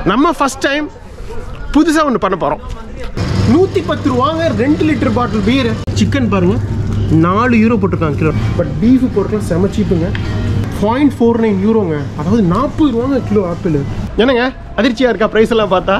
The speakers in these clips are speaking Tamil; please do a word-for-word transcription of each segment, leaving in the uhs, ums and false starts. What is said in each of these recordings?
நம்ம ஃபர்ஸ்ட் டைம் புதுசாக ஒன்று பண்ண போகிறோம். நூற்றி பத்து ரூபாங்க ரெண்டு லிட்டர் பாட்டில் பீர். சிக்கன் பாருங்கள் நாலு யூரோ போட்டிருக்காங்க கிலோ. பட் பீஃபு போட்டுக்கலாம் செம சீப்புங்க. பாயிண்ட் ஃபோர் நைன் யூரோங்க, அதாவது நாற்பது ரூபாங்க கிலோ ஆப்பிள். என்னங்க அதிர்ச்சியாக இருக்கா ப்ரைஸ் எல்லாம் பார்த்தா?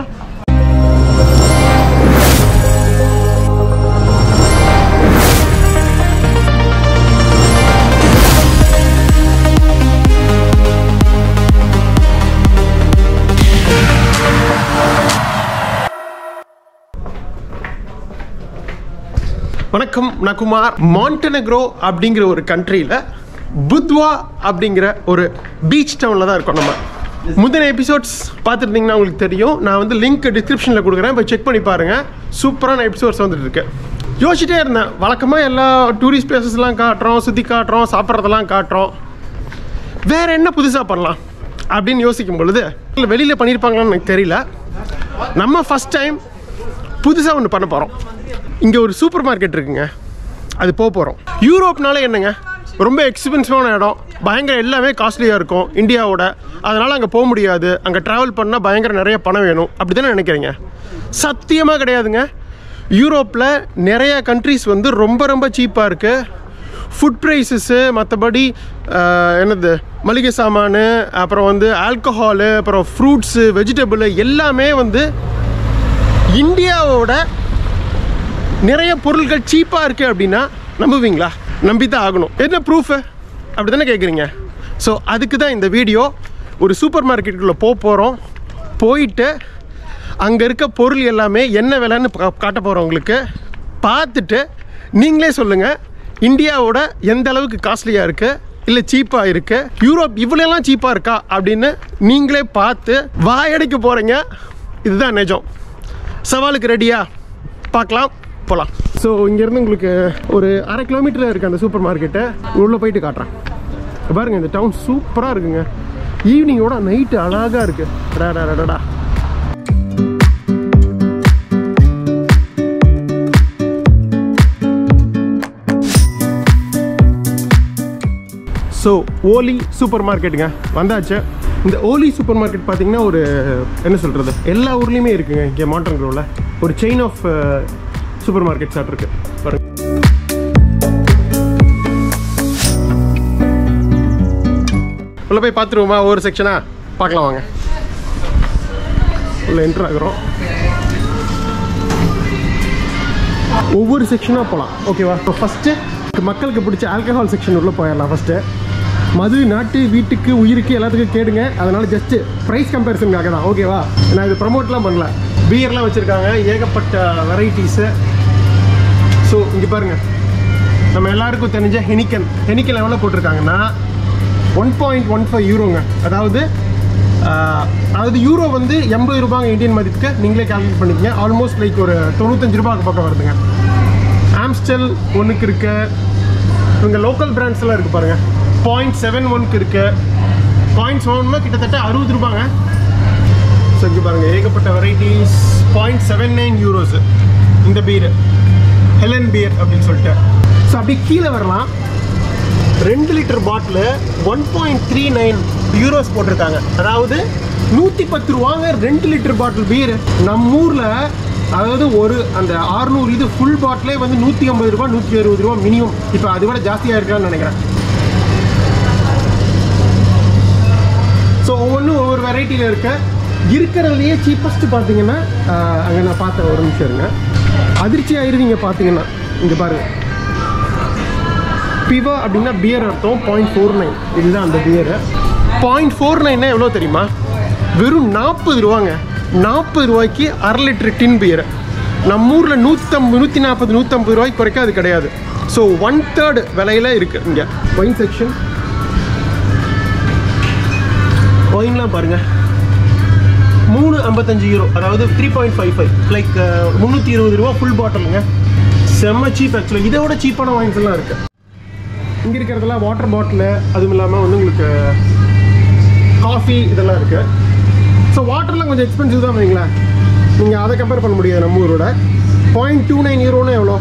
வணக்கம், நான் குமார். மாண்டனெக்ரோ அப்படிங்கிற ஒரு கண்ட்ரியில் புத்வா அப்படிங்கிற ஒரு பீச் டவுனில் தான் இருக்கோம். நம்ம முந்தின எபிசோட்ஸ் பார்த்துருந்தீங்கன்னா உங்களுக்கு தெரியும். நான் வந்து லிங்க் டிஸ்கிரிப்ஷனில் கொடுக்குறேன், போய் செக் பண்ணி பாருங்கள். சூப்பரான எபிசோட்ஸ் வந்துட்டு இருக்கு. யோசிச்சிட்டே இருந்தேன், வழக்கமாக எல்லா டூரிஸ்ட் பிளேசஸ்லாம் காட்டுறோம், சுற்றி காட்டுறோம், சாப்பிட்றதெல்லாம் காட்டுறோம், வேறு என்ன புதுசாக பண்ணலாம் அப்படின்னு யோசிக்கும் பொழுது இல்லை வெளியில் பண்ணியிருப்பாங்களான்னு எனக்கு தெரியல. நம்ம ஃபஸ்ட் டைம் புதுசாக ஒன்று பண்ண போகிறோம். இங்கே ஒரு சூப்பர் மார்க்கெட் இருக்குங்க, அது போக போகிறோம். யூரோப்னால என்னங்க ரொம்ப எக்ஸ்பென்சிவான இடம், பயங்கர எல்லாமே காஸ்ட்லியாக இருக்கும் இந்தியாவோட. அதனால் அங்கே போக முடியாது, அங்கே ட்ராவல் பண்ணால் பயங்கர நிறைய பணம் வேணும், அப்படி தானே நினைக்கிறீங்க? சத்தியமாக கிடையாதுங்க. யூரோப்பில் நிறையா கண்ட்ரிஸ் வந்து ரொம்ப ரொம்ப சீப்பாக இருக்குது. ஃபுட் ப்ரைஸஸ்ஸு, மற்றபடி என்னது மளிகை சாமான், அப்புறம் வந்து ஆல்கஹாலு, அப்புறம் ஃப்ரூட்ஸு, வெஜிடபிள் எல்லாமே வந்து இந்தியாவோட நிறைய பொருட்கள் சீப்பாக இருக்குது அப்படின்னா நம்புவீங்களா? நம்பி தான் ஆகணும். என்ன ப்ரூஃபு அப்படி தானே கேட்குறீங்க? ஸோ அதுக்கு தான் இந்த வீடியோ. ஒரு சூப்பர் மார்க்கெட்டுக்குள்ளே போக போகிறோம். போயிட்டு அங்கே இருக்க பொருள் எல்லாமே என்ன விலைன்னு காட்ட போகிறோம் உங்களுக்கு. பார்த்துட்டு நீங்களே சொல்லுங்கள், இந்தியாவோட எந்த அளவுக்கு காஸ்ட்லியாக இருக்குது இல்லை சீப்பாக இருக்குது, யூரோப் இவ்வளோலாம் சீப்பாக இருக்கா அப்படின்னு நீங்களே பார்த்து வாயடைக்க போகிறீங்க. இதுதான் நிஜம். சவாலுக்கு ரெடியா? பார்க்கலாம், போகலாம். ஸோ இங்கேருந்து உங்களுக்கு ஒரு அரை கிலோமீட்டரில் இருக்குது அந்த சூப்பர் மார்க்கெட்டு. உள்ளே போயிட்டு காட்டுறேன். பாருங்கள், இந்த டவுன் சூப்பராக இருக்குங்க. ஈவினிங்கோட நைட்டு அழகாக இருக்குது. டடா டடா. ஸோ ஓலி சூப்பர் மார்க்கெட்டுங்க வந்தாச்சு. இந்த ஓலி சூப்பர் மார்க்கெட் பார்த்தீங்கன்னா ஒரு என்ன சொல்கிறது, எல்லா ஊர்லேயுமே இருக்குங்க. இங்கே மாண்டனெக்ரோவில் ஒரு செயின் ஆஃப் சூப்பர் மார்க்கெட் சாட் இருக்குது பாருங்க. உள்ள போய் பார்த்துருவோமா? ஒவ்வொரு செக்ஷனாக பார்க்கலாம் வாங்க. உள்ள என்ட்ரு ஆகிறோம், ஒவ்வொரு செக்ஷனாக போகலாம். ஓகேவா? இப்போ ஃபஸ்ட்டு மக்களுக்கு பிடிச்ச ஆல்கஹால் செக்ஷன் உள்ளே போயிடலாம். ஃபஸ்ட்டு மது நாட்டு வீட்டுக்கு உயிருக்கு எல்லாத்துக்கும் கேடுங்க, அதனால் ஜஸ்ட்டு ப்ரைஸ் கம்பேரிசனுக்காக தான். ஓகேவா? நான் இது ப்ரமோட்லாம் பண்ணல. பியர்லாம் வச்சுருக்காங்க, ஏகப்பட்ட வெரைட்டிஸு. ஸோ இங்கே பாருங்கள், நம்ம எல்லாருக்கும் தெரிஞ்ச ஹெனிக்கன் ஹெனிக்கன் லெவலில் போட்டிருக்காங்கன்னா ஒன் பாயிண்ட் ஒன் ஃபைவ் யூரோங்க. அதாவது அதாவது யூரோ வந்து எண்பது ரூபாங்க இந்தியன் மதிப்புக்கு. நீங்களே கால்குலேட் பண்ணிக்கங்க. ஆல்மோஸ்ட் லைக் ஒரு தொண்ணூத்தஞ்சு ரூபாய்க்கு பக்கம் வருதுங்க. ஆம்ஸ்டெல் ஒன்றுக்கு இருக்கு. இவங்க லோக்கல் பிராண்ட்ஸ்லாம் இருக்குது பாருங்கள். பாயிண்ட் செவன் ஒன்க்கு இருக்குது. பாயிண்ட் செவன்னா கிட்டத்தட்ட அறுபது ரூபாங்க. ஸோ இங்கே பாருங்கள், ஏகப்பட்ட varieties. Point seven nine euros இந்த பீரு, ஹெலன் பியர் அப்படின்னு சொல்லிட்டு. ஸோ அப்படி கீழே வரலாம். ரெண்டு litre bottle one point three nine euros போட்டிருக்காங்க. அதாவது நூற்றி பத்து ரூபாங்க ரெண்டு லிட்டர் பாட்டில் பீர். நம்ம ஊரில் அதாவது ஒரு அந்த ஆறுநூறு இது ஃபுல் பாட்டிலே வந்து நூற்றி ஐம்பது ரூபா நூற்றி அறுபது ரூபா மினிமம். இப்போ அதை விட ஜாஸ்தியாக இருக்கலாம்னு நினைக்கிறேன். ஸோ ஒவ்வொன்றும் ஒவ்வொரு வெரைட்டியில் இருக்க. இருக்கிறதுலையே சீப்பஸ்ட்டு பார்த்தீங்கன்னா அங்கே நான் பார்த்த ஒரு நிமிஷம் இருங்க, அதிர்ச்சி ஆயிருவீங்க பார்த்தீங்கன்னா. இங்கே பாருங்கள், பிவா அப்படின்னா பியர் அர்த்தம். பாயிண்ட் ஃபோர் நைன் இதுதான் அந்த பியரு. பாயிண்ட் ஃபோர் நைன்னா எவ்வளோ தெரியுமா? வெறும் நாற்பது ரூபாங்க. நாற்பது ரூபாய்க்கு அரை லிட்டரு டின் பியர். நம்ம ஊரில் நூற்றம்பது நூற்றி நாற்பது நூற்றம்பது ரூபாய்க்கு குறைக்க அது கிடையாது. ஸோ ஒன் தேர்டு விலையில் இருக்குது இங்கே. ஒயின் செக்ஷன் ஒயின்லாம் பாருங்கள், மூணு ஐம்பத்தஞ்சு யூரோ, அதாவது three point five five like முந்நூற்றி இருபது ரூபா ஃபுல் பாட்டிலுங்க. செம்ம சீப். ஆக்சுவலாக இதை விட சீப்பான வாயின்ஸ் எல்லாம் இருக்குது. இங்கே இருக்கிறதெல்லாம் வாட்டர் பாட்டிலு, அதுவும் இல்லாமல் வந்து உங்களுக்கு காஃபி இதெல்லாம் இருக்குது. ஸோ வாட்டர்லாம் கொஞ்சம் எக்ஸ்பென்சிவ் தான் வைங்களேன். நீங்கள் அதை கம்பேர் பண்ண முடியாது நம்ம ஊரோட. பாயிண்ட் டூ நைன் யூரோன்னு எவ்வளோ?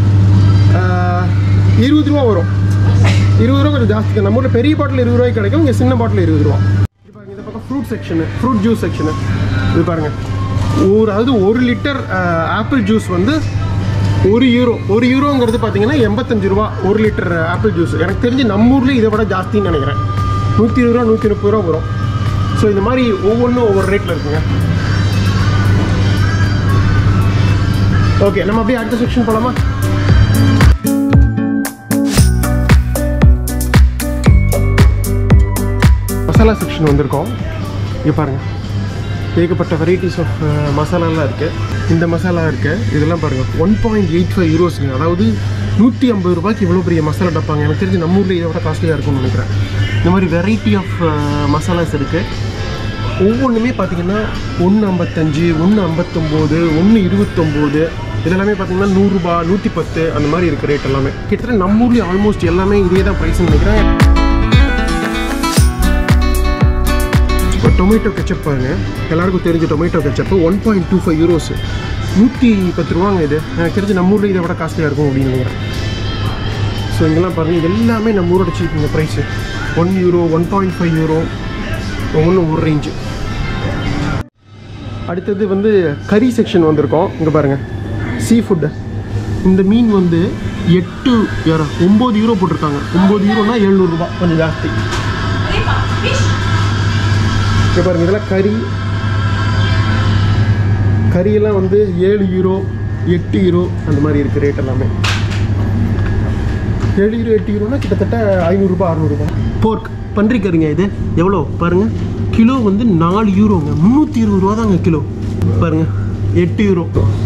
இருபது ரூபா வரும். இருபது ரூபா கொஞ்சம் ஜாஸ்தி தான். நம்ம ஊரில் பெரிய பாட்டில் இருபது ரூபாய்க்கு கிடைக்கும், இங்கே சின்ன பாட்டில் இருபது ரூபா. இப்போ இந்த பக்கம் fruit section, fruit juice section. இது பாருங்கள், ஒரு அதாவது ஒரு லிட்டர் ஆப்பிள் ஜூஸ் வந்து ஒரு யூரோ. ஒரு யூரோங்கிறது பார்த்தீங்கன்னா எண்பத்தஞ்சு ரூபா ஒரு லிட்டர் ஆப்பிள் ஜூஸ். எனக்கு தெரிஞ்சு நம்ம ஊர்லேயும் இதை விட ஜாஸ்தின்னு நினைக்கிறேன். நூற்றி இருபது ரூபா நூற்றி முப்பது ரூபா வரும். ஸோ இந்த மாதிரி ஒவ்வொன்றும் ஒவ்வொரு ரேட்டில் இருக்குங்க. ஓகே, நம்ம அப்படியே அடுத்த செக்ஷன் போகலாமா? மசாலா செக்ஷன் வந்திருக்கோம். இங்கே பாருங்கள், ஏகப்பட்ட வெரைட்டிஸ் ஆஃப் மசாலாலாம் இருக்குது. இந்த மசாலா இருக்குது, இதெல்லாம் பாருங்கள் ஒன் பாயிண்ட் எயிட் ஃபைவ் யூரோஸுங்க. அதாவது நூற்றி ஐம்பது ரூபாய்க்கு இவ்வளோ பெரிய மசாலா டப்பாங்க. எனக்கு தெரிஞ்சு நம்ம ஊரில் இதை விட காஸ்ட்லியாக இருக்கும்னு நினைக்கிறேன். இந்த மாதிரி வெரைட்டி ஆஃப் மசாலாஸ் இருக்குது. ஒவ்வொன்றுமே பார்த்திங்கன்னா ஒன்று ஐம்பத்தஞ்சு, ஒன்று ஐம்பத்தொம்போது, ஒன்று இருபத்தொம்போது, இதெல்லாமே பார்த்திங்கன்னா நூறுரூபா, நூற்றி பத்து அந்த மாதிரி இருக்குது ரேட் எல்லாமே. கிட்டத்தட்ட நம்ம ஊர்லேயும் ஆல்மோஸ்ட் எல்லாமே இதே தான் ப்ரைஸ்ன்னு நினைக்கிறேன். இப்போ டொமேட்டோ கெச்சப் பாருங்க, எல்லாருக்கும் தெரிஞ்ச tomato ketchup one point two five euros, நூற்றி பத்து ரூபாங்க. இது எனக்கு தெரிஞ்சு நம்ம ஊரில் இதை விட காஸ்ட்லியாக இருக்கும் அப்படின்னு நினைக்கிறேன். ஸோ இங்கெல்லாம் பாருங்கள், இது எல்லாமே நம்ம ஊரோட சீப்புங்க price. One euro, one point five euro, ஒன்று ஒரு ரேஞ்சு. அடுத்தது வந்து கறி செக்ஷன் வந்திருக்கோம். இங்கே பாருங்கள், சீ ஃபுட்டு. இந்த மீன் வந்து எட்டு யாரா ஒம்பது யூரோ போட்டிருக்காங்க. ஒம்பது யூரோனா எழுநூறுபா, கொஞ்சம் ஜாஸ்தி. இங்கே பாருங்கள், இதெல்லாம் கறி. கறியெல்லாம் வந்து ஏழு யூரோ, எட்டு யூரோ அந்த மாதிரி இருக்குது ரேட் எல்லாமே. ஏழு யூரோ எட்டு யூரோனா கிட்டத்தட்ட ஐநூறுரூபா அறநூறுபா. போர்க் பன்றி கறிங்க. இது எவ்வளோ பாருங்கள், கிலோ வந்து நாலு யூரோங்க, முந்நூற்றி இருபது ரூபா தாங்க கிலோ. பாருங்கள், எட்டு யூரோ.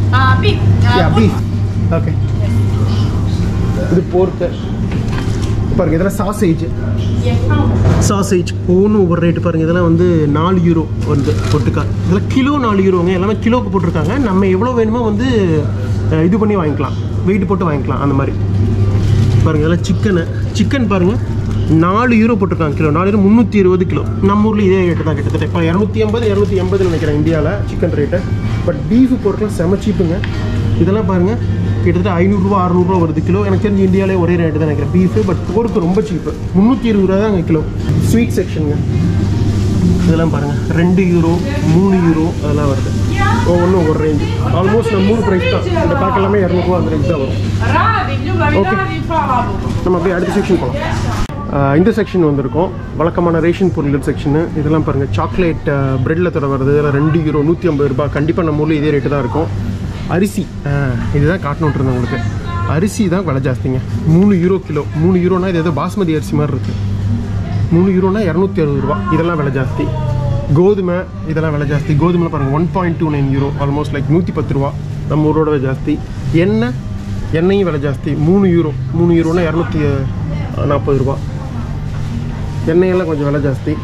ஓகே, இது போர்க்கு பாருங்கள். இதெல்லாம் சாசேஜ் சாசேஜ் ஒவ்வொன்றும் ஒவ்வொரு ரேட்டு பாருங்கள். இதெல்லாம் வந்து நாலு யூரோ வருது ஒட்டுக்கா. இதெல்லாம் கிலோ நாலு யூரோங்க. எல்லாமே கிலோவுக்கு போட்டிருக்காங்க. நம்ம எவ்வளோ வேணுமோ வந்து இது பண்ணி வாங்கிக்கலாம், வெயிட் போட்டு வாங்கிக்கலாம் அந்த மாதிரி பாருங்கள். இதெல்லாம் சிக்கனு. சிக்கன் பாருங்கள், நாலு யூரோ போட்டிருக்காங்க கிலோ. நாலு யூரோ முந்நூற்றி இருபது கிலோ. நம்ம ஊரில் இதே ரேட்டு தான் கிட்டத்தட்ட. இப்போ இரநூத்தி ஐம்பது இரநூத்தி எண்பதுன்னு நினைக்கிறேன் இந்தியாவில் சிக்கன் ரேட்டு. பட் பீஃபு பொருட்கள் செம சீப்புங்க. இதெல்லாம் பாருங்கள், கிட்டத்தட்ட ஐநூறுரூவா அறுநூறுவா வருது கிலோ. எனக்கு தெரிஞ்சு இந்தியாவிலே ஒரே ரேட்டு தான் நினைக்கிறேன் பீஃபு. பட் போருக்கு ரொம்ப சீப்பு, முந்நூற்றி இருபது ரூபா தான் கிலோ. ஸ்வீட் செக்ஷனுங்க. இதெல்லாம் பாருங்கள், ரெண்டு யூரோ, மூணு யூரோ அதெல்லாம் வருது. ஒவ்வொன்றும் ஒவ்வொரு ரேஞ்சு. ஆல்மோஸ்ட் நம்ம மூணு ப்ரைஸ் தான். இந்த பேக் எல்லாமே இரநூறுவா அந்த ரேஞ்ச் தான் வரும். ஓகே, நம்ம அப்படியே அடுத்த செக்ஷன் போகலாம். இந்த செக்ஷன் வந்திருக்கோம், வழக்கமான ரேஷன் பொருள் செக்ஷனு. இதெல்லாம் பாருங்கள், சாக்லேட் ப்ரெட்டில் தர வருது. இதெல்லாம் ரெண்டு யூரோ, நூற்றி ஐம்பது ரூபா. கண்டிப்பாக நம்ம ஊரில் இதே ரேட்டு தான் இருக்கும். அரிசி, இதுதான் காட்டணுன்ட்டு இருந்தேன் உங்களுக்கு. அரிசி தான் விலை ஜாஸ்திங்க. மூணு யூரோ கிலோ. மூணு யூரோனா இது ஏதோ பாஸ்மதி அரிசி மாதிரி இருக்குது. மூணு யூரோனா இரநூத்தி அறுபது ரூபா. இதெல்லாம் விலை ஜாஸ்தி. கோதுமை, இதெல்லாம் விலை ஜாஸ்தி. கோதுமை பாருங்கள், one point two nine euro, almost like நூற்றி பத்து ரூபா. நம்ம ஊரோட ஜாஸ்தி. எண்ணெய், எண்ணெயும் விலை ஜாஸ்தி. மூணு யூரோ. மூணு யூரோனா இரநூத்தி நாற்பது ரூபா. எண்ணெயெல்லாம் கொஞ்சம் விலை ஜாஸ்தி.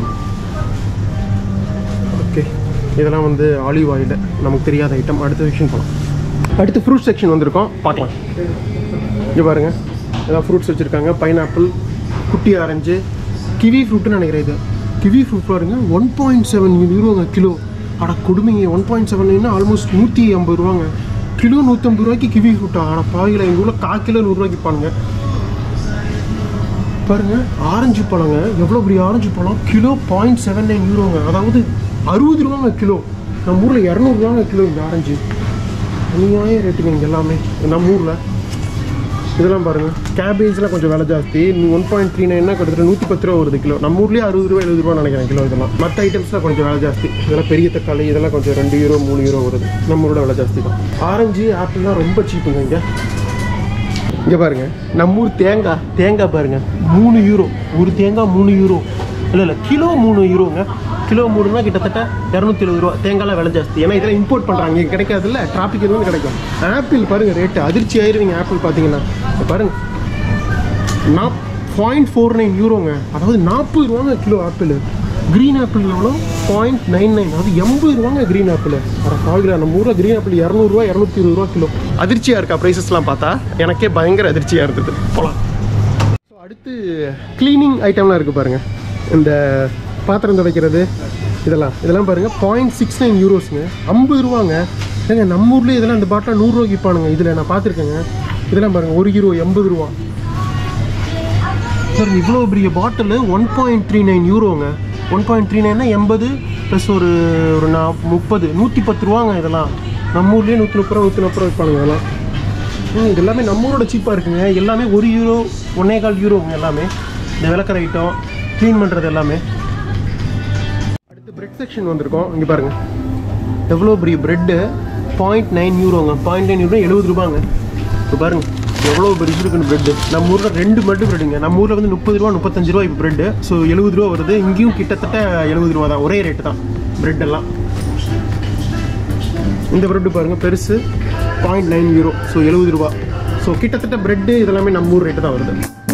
ஓகே, இதெல்லாம் வந்து ஆலிவ் ஆயில், நமக்கு தெரியாத ஐட்டம். அடுத்த செக்ஷன் போகலாம். அடுத்து ஃப்ரூட் செக்ஷன் வந்திருக்கோம், பார்க்கலாம். இங்கே பாருங்கள், இதெல்லாம் ஃப்ரூட்ஸ் வச்சுருக்காங்க. பைனாப்பிள், குட்டி ஆரஞ்சு, கிவி ஃப்ரூட்டுன்னு நினைக்கிறேன். இது கிவி ஃப்ரூட் பாருங்கள், ஒன் பாயிண்ட் செவன் யூரோங்க கிலோ. அட கொடுமைங்க, ஒன் பாயிண்ட் செவன்னா ஆல்மோஸ்ட் நூற்றி ஐம்பது ரூபாங்க கிலோ. நூற்றம்பது ரூபாய்க்கு கிவி ஃப்ரூட்டா? ஆனால் பாவியில் எங்கள் ஊரில் கால் கிலோ நூறுரூவாய்க்கு பாருங்க. பாருங்கள், ஆரஞ்சு பழங்க, எவ்வளோ பெரிய ஆரஞ்சு பழம். கிலோ பாயிண்ட் செவன் நைன் யூரோங்க, அதாவது அறுபது ரூபாங்க கிலோ. நம்ம ஊரில் இரநூறுவாங்க கிலோ இந்த ஆரஞ்சு. அநியாய ரேட்டுங்க இங்கே எல்லாமே நம்ம ஊரில். இதெல்லாம் பாருங்கள், கேபேஜ்லாம் கொஞ்சம் விலை ஜாஸ்தி. ஒன் பாயிண்ட் த்ரீ நைன்னா கிட்டத்தட்ட நூற்றி பத்து ரூபா வருது கிலோ. நம்ம ஊர்லேயே அறுபது ரூபா எழுபது ரூபா நினைக்கிறேன் கிலோ. இதெல்லாம் மற்ற ஐட்டம்ஸ்லாம் கொஞ்சம் விலை ஜாஸ்தி. இதெல்லாம் பெரிய தக்காளி, இதெல்லாம் கொஞ்சம் ரெண்டு யூரோ மூணு யூரோ வருது. நம்ம ஊரோட விலை ஜாஸ்தி தான். ஆரஞ்சு, ஆப்பிள்லாம் ரொம்ப சீப்புங்க இங்கே. இங்கே பாருங்கள், நம்ம ஊர் தேங்காய். தேங்காய் பாருங்கள், மூணு யூரோ. ஒரு தேங்காய் மூணு யூரோ. இல்லை இல்லை கிலோ மூணு யூரோங்க. கிலோ மூணுனா கிட்டத்தட்ட இரநூத்தி எழுபது ரூபா. தேங்காய்லாம் விலை ஜாஸ்தி. ஏன்னா இதெல்லாம் இம்போர்ட் பண்ணுறாங்க, இங்கே கிடைக்காது இல்லை, டிராஃபிக் எதுவும் கிடைக்கும். ஆப்பிள் பாருங்கள், ரேட்டு அதிர்ச்சி ஆயிருவீங்க. ஆப்பிள் பார்த்தீங்கன்னா பாருங்கள், நாப் பாயிண்ட் ஃபோர் நைன் யூரோங்க, அதாவது நாற்பது ரூபாங்க கிலோ ஆப்பிள். க்ரீன் ஆப்பிள் எவ்வளோ? பாயிண்ட் நைன் நைன், அதாவது எண்பது ரூபாங்க க்ரீன் ஆப்பிள். அரை பாகில நம்ம ஊரில் க்ரீன் ஆப்பிள் இரநூறுவா இரநூத்தி இருபது ரூபா கிலோ. அதிர்ச்சியாக இருக்கா ப்ரைஸஸ்லாம் பார்த்தா? எனக்கே பயங்கர அதிர்ச்சியாக இருந்தது. போகலாம். ஸோ அடுத்து க்ளீனிங் ஐட்டம்லாம் இருக்குது பாருங்கள். இந்த பாத்திரம் துடைக்கிறது இதெல்லாம் இதெல்லாம் பாருங்கள், பாயிண்ட் சிக்ஸ் நைன் யூரோஸுங்க, ஐம்பது ரூபாங்க. ஏங்க நம்ம ஊர்லேயே இதெல்லாம் இந்த பாட்டில் நூறுரூவாய்க்கு விற்பானுங்க. இதில் நான் பார்த்துருக்கேங்க. இதெல்லாம் பாருங்கள், ஒரு கிலோ எண்பது ரூபா. சார் இவ்வளோ பெரிய bottle one point three nine யூரோங்க. ஒன் பாயிண்ட் த்ரீ நைன்னா எண்பது ப்ளஸ் ஒரு ஒரு நா முப்பது நூற்றி பத்து ரூபாங்க இதெல்லாம். நம்ம ஊர்லேயே நூற்றி முப்பது ரூபா நூற்றி நாற்பது ரூபா வைப்பானுங்க இதெல்லாம். ம் இது எல்லாமே நம்ம ஊரோட சீப்பாக இருக்குங்க. எல்லாமே ஒரு யூரோ ஒன்னே கால் யூரோங்க எல்லாமே. இந்த விளக்கிற ஐட்டம் க்ளீன் பண்ணுறது எல்லாமே. அடுத்து பிரெட் செக்ஷன் வந்திருக்கோம். இங்கே பாருங்கள் எவ்வளோ பெரிய ப்ரெட்டு. பாயிண்ட் நைன் யூரோங்க. பாயிண்ட் நைன் யூரோ எழுபது ரூபாங்க. இப்போ பாருங்கள் எவ்வளோ பெருசு இருக்குன்னு ப்ரெட்டு. நம்ம ஊரில் ரெண்டு ப்ரெட்டு ப்ரெட்டுங்க. நம்ம ஊரில் வந்து முப்பது ரூபா முப்பத்தஞ்சு ரூபா இப்போ ப்ரெட்டு. ஸோ எழுபது ரூபா வருது. இங்கேயும் கிட்டத்தட்ட எழுபது ரூபா தான். ஒரே ரேட்டு தான் ப்ரெட் எல்லாம். இந்த ப்ரெட்டு பாருங்கள் பெருசு பாயிண்ட் நைன் யூரோ. ஸோ எழுபது ரூபா. ஸோ கிட்டத்தட்ட ப்ரெட்டு இதெல்லாமே நம்ம ஊர் ரேட்டு தான் வருது.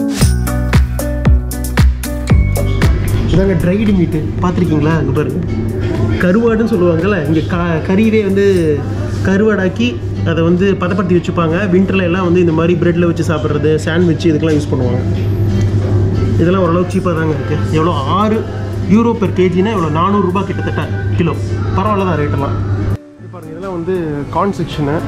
இதாங்க ட்ரைடு மீட்டு பார்த்துருக்கீங்களா? அங்கே பாருங்கள் கருவாடுன்னு சொல்லுவாங்கள்ல. இங்கே க கறியிலே வந்து கருவாடாக்கி அதை வந்து பதப்படுத்தி வச்சுப்பாங்க. வின்டரில் எல்லாம் வந்து இந்த மாதிரி ப்ரெட்டில் வச்சு சாப்பிட்றது, சாண்ட்விச் இதுக்கெல்லாம் யூஸ் பண்ணுவாங்க. இதெல்லாம் ஓரளவுக்கு சீப்பாக தாங்க இருக்குது. எவ்வளோ ஆறு யூரோ பெர் கேஜினா எவ்வளோ நானூறுரூபா கிட்டத்தட்ட கிலோ. பரவாயில்ல தான் ரேட்டெல்லாம். பாருங்கள் இதெல்லாம் வந்து கார்ன் செக்ஷனு.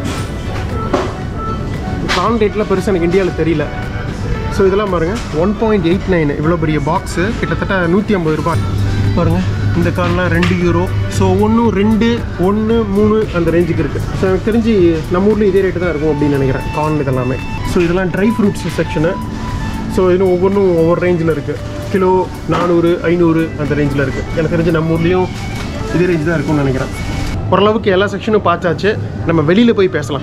கார்ன் ரேட்லாம் பெருசாக எனக்கு இந்தியாவில் தெரியல. ஸோ இதெல்லாம் பாருங்கள் ஒன் பாயிண்ட் எயிட் நைன் இவ்வளோ பெரிய பாக்ஸு கிட்டத்தட்ட நூற்றி ஐம்பது ரூபாய் பாருங்கள். இந்த கார்லாம் ரெண்டு யூரோ. ஸோ ஒன்று ரெண்டு ஒன்று மூணு அந்த ரேஞ்சுக்கு இருக்குது. ஸோ எனக்கு தெரிஞ்சு நம்ம ஊரில் இதே ரேட்டு தான் இருக்கும் அப்படின்னு நினைக்கிறேன் கார்ன் இதெல்லாமே. ஸோ இதெல்லாம் ட்ரை ஃப்ரூட்ஸ் செக்ஷனு. ஸோ இன்னும் ஒவ்வொன்றும் ஒவ்வொரு ரேஞ்சில் இருக்குது. கிலோ நானூறு ஐநூறு அந்த ரேஞ்சில் இருக்குது. எனக்கு தெரிஞ்சு நம்ம ஊர்லேயும் இதே ரேஞ்ச் தான் இருக்கும்னு நினைக்கிறேன். ஓரளவுக்கு எல்லா செக்ஷனும் பார்த்தாச்சு. நம்ம வெளியில் போய் பேசலாம்.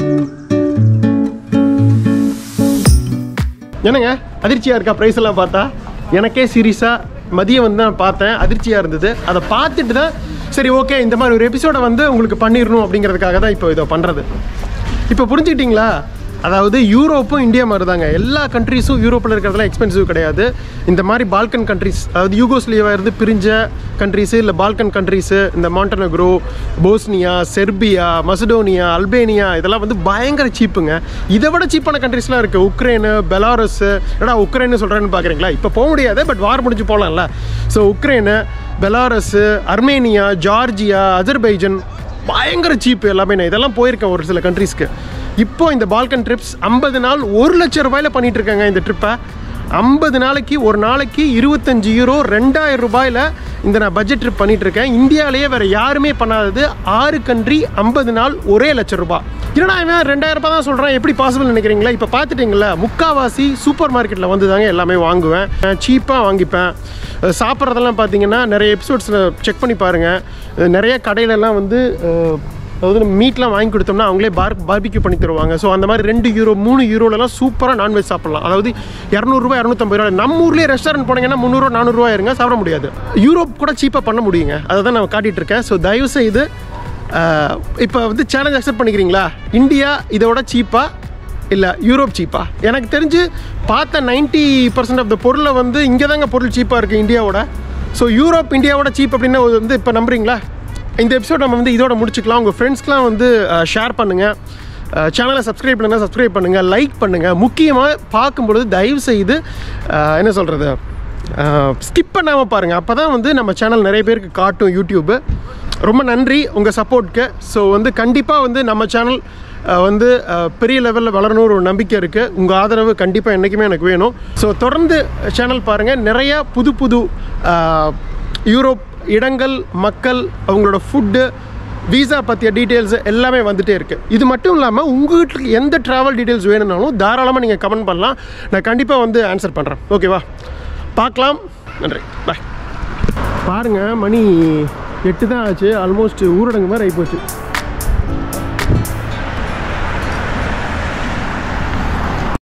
என்னங்க அதிர்ச்சியாக இருக்கா ப்ரைஸ் எல்லாம் பார்த்தா? எனக்கே சீரியஸாக மதியம் வந்து நான் பார்த்தேன், அதிர்ச்சியாக இருந்தது. அதை பார்த்துட்டு தான் சரி ஓகே இந்த மாதிரி ஒரு எபிசோடை வந்து உங்களுக்கு பண்ணிடணும் அப்படிங்கிறதுக்காக தான் இப்போ இதை பண்ணுறது. இப்போ புரிஞ்சுக்கிட்டிங்களா? அதாவது யூரோப்பும் இந்தியா மாதிரி தாங்க. எல்லா கண்ட்ரீஸும் யூரோப்பில் இருக்கிறதுலாம் எக்ஸ்பென்சிவ் கிடையாது. இந்த மாதிரி பால்கன் கண்ட்ரீஸ், அதாவது யூகோஸ்லேவியா இருந்து பிரிஞ்ச கண்ட்ரீஸு, இல்லை பால்கன் கண்ட்ரீஸு, இந்த Montenegro, Bosnia, Serbia, Macedonia, Albania இதெல்லாம் வந்து பயங்கர சீப்புங்க. இதை விட சீப்பான கண்ட்ரீஸ்லாம் இருக்குது. Ukraine, Belarus. ஏடா உக்ரைன்னு சொல்கிறேன்னு பார்க்குறீங்களா? இப்போ போக முடியாது, பட் வார் முடிஞ்சு போகலாம்ல. So Ukraine, Belarus, Armenia, Georgia, Azerbaijan பயங்கர சீப்பு எல்லாமே. நான் இதெல்லாம் போயிருக்கேன் ஒரு சில கண்ட்ரீஸ்க்கு. இப்போ இந்த பால்கன் ட்ரிப்ஸ் ஐம்பது நாள் ஒரு லட்சம் ரூபாயில் பண்ணிகிட்டு இருக்காங்க இந்த ட்ரிப்பை. ஐம்பது நாளைக்கு ஒரு நாளைக்கு இருபத்தஞ்சி யூரோ ரெண்டாயிரம் ரூபாயில் இந்த நான் பட்ஜெட் ட்ரிப் பண்ணிகிட்டு இருக்கேன். இந்தியாவிலேயே வேறு யாருமே பண்ணாதது. ஆறு கண்ட்ரி ஐம்பது நாள் ஒரே லட்சம் ரூபாய். என்னடா இவன் ரெண்டாயிரம் ரூபாய் தான் சொல்கிறேன், எப்படி பாசிபிள் நினைக்கிறீங்களா? இப்போ பார்த்துட்டிங்களா, முக்கால்வாசி சூப்பர் மார்க்கெட்டில் வந்து தாங்க எல்லாமே வாங்குவேன். சீப்பாக வாங்கிப்பேன். சாப்பிட்றதெல்லாம் பார்த்தீங்கன்னா நிறைய எபிசோட்ஸில் செக் பண்ணி பாருங்கள். நிறைய கடையிலெல்லாம் வந்து அதாவது மீட்லாம் வாங்கி கொடுத்தோம்னா அவங்களே பார் பார்பிக்யூ பண்ணி தருவாங்க. ஸோ அந்த மாதிரி ரெண்டு யூரோ மூணு யூரோலலாம் சூப்பராக நான்வெஜ் சாப்பிட்லாம். அதாவது இரநூறுபா இரநூத்தம்பது ரூபா. நம்ம ஊர்லேயே ரெஸ்டாரண்ட் போனீங்கன்னா முந்நூறுவா நானூறுரூவா இருங்க, சாப்பிட முடியாது. யூரோப் கூட சீப்பாக பண்ண முடியுங்க. அதை தான் நான் காட்டிகிட்டு இருக்கேன். ஸோ தயவு செய்து இப்போ வந்து சேலஞ்ச் அக்செப்ட் பண்ணிக்கிறீங்களா? இந்தியா இதோட சீப்பாக இல்லை யூரோப் சீப்பா? எனக்கு தெரிஞ்சு பார்த்த நைன்ட்டி பர்சன்ட் ஆஃப் த பொருளை வந்து இங்கே தாங்க பொருள் சீப்பாக இருக்குது இந்தியாவோட. ஸோ யூரோப் இந்தியாவோட சீப் அப்படின்னு வந்து இப்போ நம்புறீங்களா? இந்த எபிசோட் நம்ம வந்து இதோட முடிச்சுக்கலாம். உங்கள் ஃப்ரெண்ட்ஸ்க்கெலாம் வந்து ஷேர் பண்ணுங்கள். சேனலை சப்ஸ்கிரைப் பண்ணுங்கள், சப்ஸ்கிரைப் பண்ணுங்கள், லைக் பண்ணுங்கள். முக்கியமாக பார்க்கும்பொழுது தயவு செய்து என்ன சொல்கிறது, ஸ்கிப் பண்ணாமல் பாருங்கள். அப்போ தான் வந்து நம்ம சேனல் நிறைய பேருக்கு காட்டும் யூடியூப்பு. ரொம்ப நன்றி உங்கள் சப்போர்ட்க்கு. ஸோ வந்து கண்டிப்பாக வந்து நம்ம சேனல் வந்து பெரிய லெவலில் வளரணும்னு ஒரு நம்பிக்கை இருக்குது. உங்கள் ஆதரவு கண்டிப்பாக என்றைக்குமே எனக்கு வேணும். ஸோ தொடர்ந்து சேனல் பாருங்கள். நிறையா புது புது யூரோப் இடங்கள், மக்கள், அவங்களோட ஃபுட்டு, வீசா பற்றிய டீட்டெயில்ஸ் எல்லாமே வந்துகிட்டே இருக்குது. இது மட்டும் இல்லாமல் உங்களுக்கு எந்த ட்ராவல் டீட்டெயில்ஸ் வேணும்னாலும் தாராளமாக நீங்கள் கமெண்ட் பண்ணலாம். நான் கண்டிப்பாக வந்து ஆன்சர் பண்ணுறேன். ஓகேவா? பார்க்கலாம். நன்றி. பாய். பாருங்கள், மணி எட்டு தான் ஆச்சு. ஆல்மோஸ்ட் ஊரடங்கு மாதிரி ஆகிப்போச்சு.